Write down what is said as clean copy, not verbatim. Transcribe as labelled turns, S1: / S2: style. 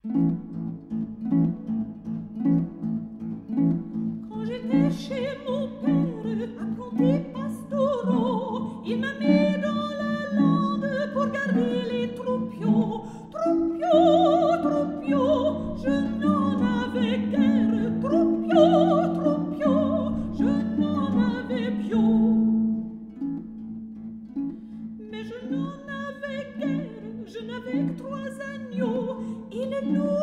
S1: Quand j'étais chez mon père, apprenti pastoraux, il m'a mis dans la lande pour garder les troupiaux. Troupiaux, troupiaux, je n'en avais guère. Troupiaux, troupiaux, je n'en avais piaux. Mais je n'en avais guère, je n'avais que 3 agneaux, et les loups